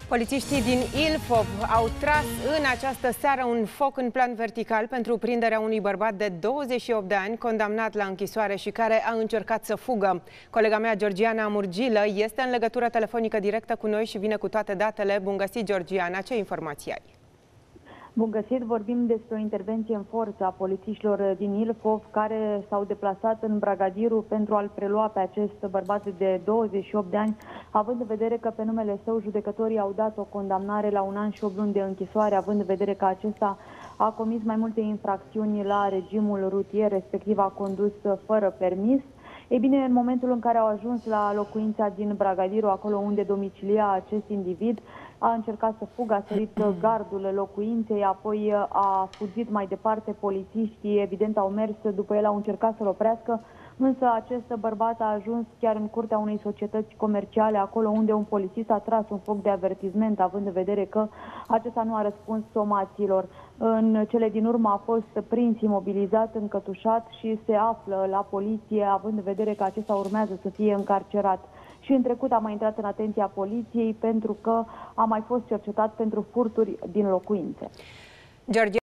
Polițiștii din Ilfov au tras în această seară un foc în plan vertical pentru prinderea unui bărbat de 28 de ani, condamnat la închisoare și care a încercat să fugă. Colega mea, Georgiana Murgilă, este în legătură telefonică directă cu noi și vine cu toate datele. Bun găsit, Georgiana! Ce informații ai? Bun găsit, vorbim despre o intervenție în forță a polițiștilor din Ilfov care s-au deplasat în Bragadiru pentru a-l prelua pe acest bărbat de 28 de ani, având în vedere că pe numele său judecătorii au dat o condamnare la 1 an și 8 luni de închisoare, având în vedere că acesta a comis mai multe infracțiuni la regimul rutier, respectiv a condus fără permis. Ei bine, în momentul în care au ajuns la locuința din Bragadiru, acolo unde domicilia acest individ, a încercat să fugă, a sărit gardul locuinței, apoi a fugit mai departe. Polițiștii, evident, au mers după el, au încercat să-l oprească, însă acest bărbat a ajuns chiar în curtea unei societăți comerciale, acolo unde un polițist a tras un foc de avertisment, având în vedere că acesta nu a răspuns somațiilor. În cele din urmă a fost prins, imobilizat, încătușat și se află la poliție, având în vedere că acesta urmează să fie încarcerat. Și în trecut a mai intrat în atenția poliției pentru că a mai fost cercetat pentru furturi din locuințe.